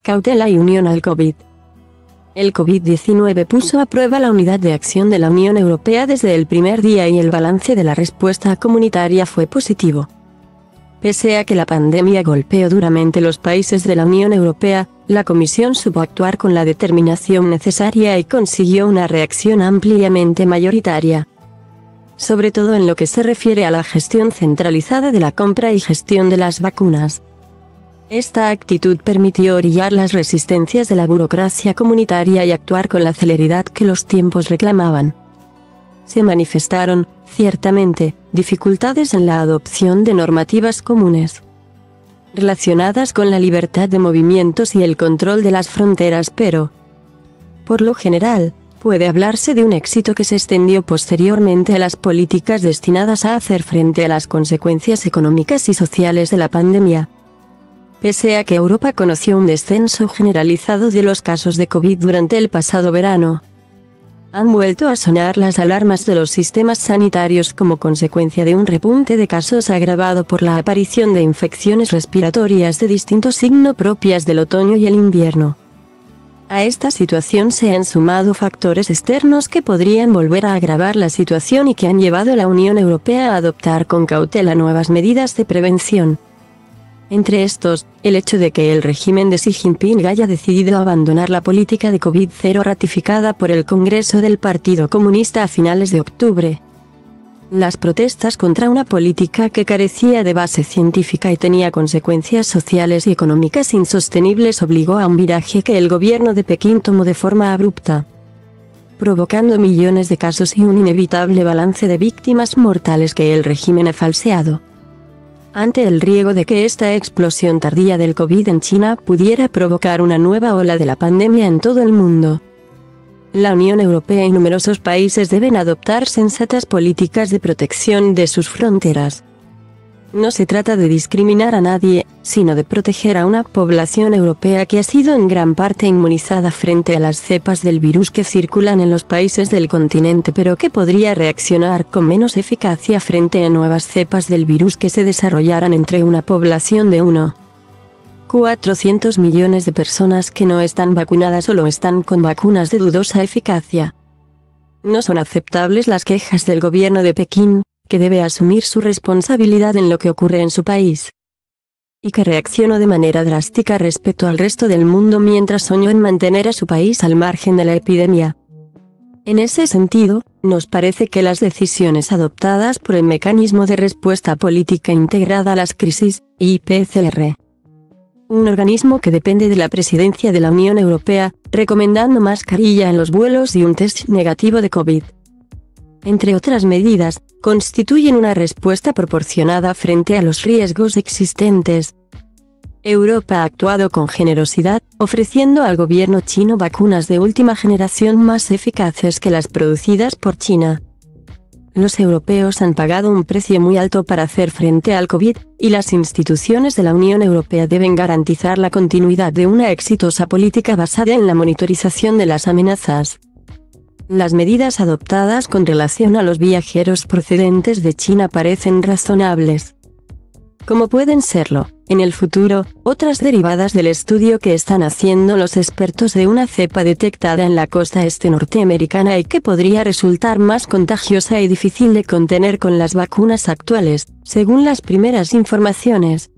Cautela y unión al COVID. El COVID-19 puso a prueba la unidad de acción de la Unión Europea desde el primer día y el balance de la respuesta comunitaria fue positivo. Pese a que la pandemia golpeó duramente los países de la Unión Europea, la Comisión supo actuar con la determinación necesaria y consiguió una reacción ampliamente mayoritaria. Sobre todo en lo que se refiere a la gestión centralizada de la compra y gestión de las vacunas. Esta actitud permitió orillar las resistencias de la burocracia comunitaria y actuar con la celeridad que los tiempos reclamaban. Se manifestaron, ciertamente, dificultades en la adopción de normativas comunes relacionadas con la libertad de movimientos y el control de las fronteras, pero, por lo general, puede hablarse de un éxito que se extendió posteriormente a las políticas destinadas a hacer frente a las consecuencias económicas y sociales de la pandemia. Pese a que Europa conoció un descenso generalizado de los casos de COVID durante el pasado verano, han vuelto a sonar las alarmas de los sistemas sanitarios como consecuencia de un repunte de casos agravado por la aparición de infecciones respiratorias de distinto signo propias del otoño y el invierno. A esta situación se han sumado factores externos que podrían volver a agravar la situación y que han llevado a la Unión Europea a adoptar con cautela nuevas medidas de prevención. Entre estos, el hecho de que el régimen de Xi Jinping haya decidido abandonar la política de COVID-0 ratificada por el Congreso del Partido Comunista a finales de octubre. Las protestas contra una política que carecía de base científica y tenía consecuencias sociales y económicas insostenibles obligó a un viraje que el gobierno de Pekín tomó de forma abrupta, provocando millones de casos y un inevitable balance de víctimas mortales que el régimen ha falseado. Ante el riesgo de que esta explosión tardía del COVID en China pudiera provocar una nueva ola de la pandemia en todo el mundo, la Unión Europea y numerosos países deben adoptar sensatas políticas de protección de sus fronteras. No se trata de discriminar a nadie, sino de proteger a una población europea que ha sido en gran parte inmunizada frente a las cepas del virus que circulan en los países del continente, pero que podría reaccionar con menos eficacia frente a nuevas cepas del virus que se desarrollaran entre una población de 1,4 millones de personas que no están vacunadas o lo están con vacunas de dudosa eficacia. No son aceptables las quejas del gobierno de Pekín, que debe asumir su responsabilidad en lo que ocurre en su país, y que reaccionó de manera drástica respecto al resto del mundo mientras soñó en mantener a su país al margen de la epidemia. En ese sentido, nos parece que las decisiones adoptadas por el Mecanismo de Respuesta Política Integrada a las Crisis, IPCR, un organismo que depende de la Presidencia de la Unión Europea, recomendando mascarilla en los vuelos y un test negativo de COVID, entre otras medidas, constituyen una respuesta proporcionada frente a los riesgos existentes. Europa ha actuado con generosidad, ofreciendo al gobierno chino vacunas de última generación más eficaces que las producidas por China. Los europeos han pagado un precio muy alto para hacer frente al COVID, y las instituciones de la Unión Europea deben garantizar la continuidad de una exitosa política basada en la monitorización de las amenazas. Las medidas adoptadas con relación a los viajeros procedentes de China parecen razonables, como pueden serlo, en el futuro, otras derivadas del estudio que están haciendo los expertos de una cepa detectada en la costa este norteamericana y que podría resultar más contagiosa y difícil de contener con las vacunas actuales, según las primeras informaciones.